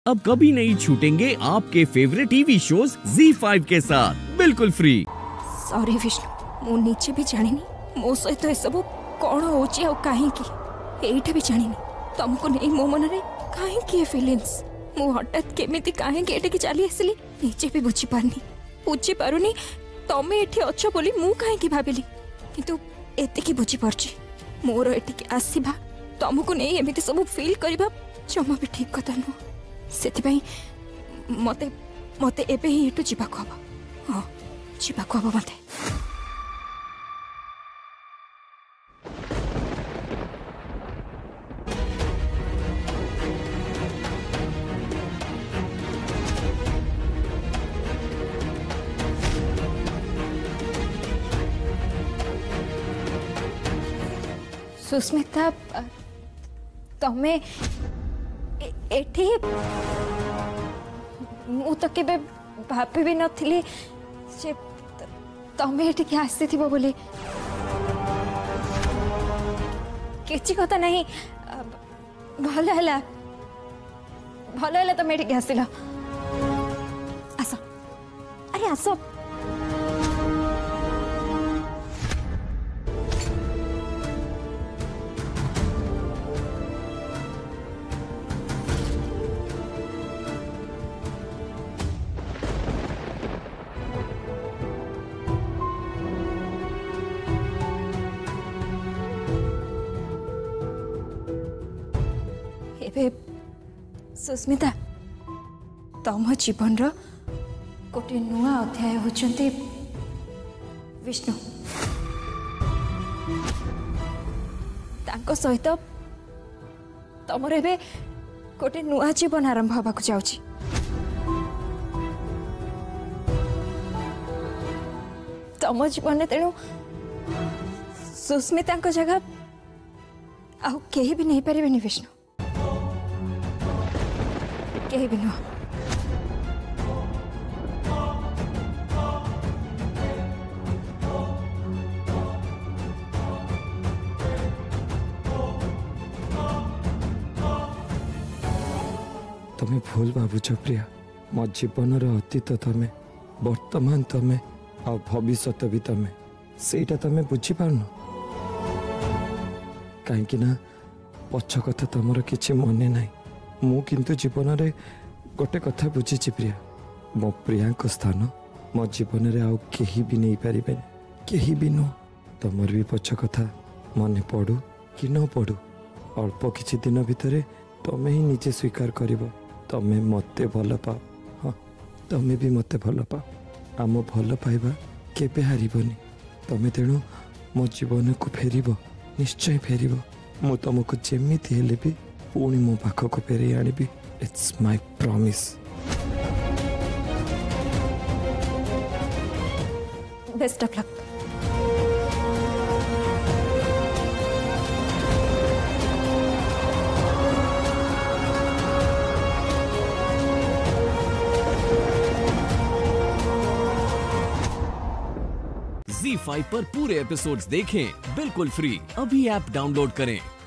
अब कभी नहीं छूटेंगे आपके फेवरेट टीवी शोज ZEE5 के साथ बिल्कुल फ्री। सॉरी विष्णु, मु नीचे भी जानी मो सहित ए सब कौन होची आ काहे की एठा भी जानी तुमको नहीं मो मन रे काहे की फीलिंग्स मु हठात केमिति काहे की एठे की चली आसली नीचे भी बुझी पारुनी तमे एठी अच्छो बोली मु काहे की भाबिली किंतु एते की बुझी परची मोर एठी की आसीबा तुमको नहीं एमिति सब फील करबा जमा भी ठीक कथा न सेति मते मते एबे ही एटू जीवाको हबो। हां जीवाको हबो मते। सुस्मिता तमे एठी मु तो केबे भाभी भी नथिली जे तमे एठी के आसी थिबो बोली किछि कथा नहीं भलो हला तमे एठी के आसिला आसो अरे आसो सुस्मिता तम जीवन गोटे नुआ अध्याय होचंती विष्णु तांको सहित तमर एबे गोटे नुआ जीवन आरंभ होबा को जाउची। तम जीवन तेणु सुस्मिता जगह आउ केही भी नहीं पारे विष्णु कहीं भी नुह। तमें भूल भावुच प्रिया मो जीवन अतीत तमें वर्तमान तमें आ भविष्य भी तमें सेटा तमें बुझी पारन कहीं ना पछ कथा तुमर किसी मने ना मु किंतु जीवन रे गोटे कथा बुझी प्रिया मो प्रिया स्थान मो जीवन रे आउ केही भी नहीं पारिबे केही भी नो तमर भी पछ कथा मने पड़ू कि न पड़ू अल्प किछि दिन भितरे तमे ही निजे स्वीकार करिवो तमे मते भल पाओ। हाँ तमे भी मते भल पाओ आम भल पाइबा केबे हारिबनी तमे तेणु मो जीवन को फेरिबो निश्चय फेरिबो मु तुमको जेमिति हेले भी पुणी मो पाख को फेरे आनिबी it's my promise. Best of luck. ZEE5 पर पूरे एपिसोड्स देखें बिल्कुल फ्री। अभी ऐप डाउनलोड करें।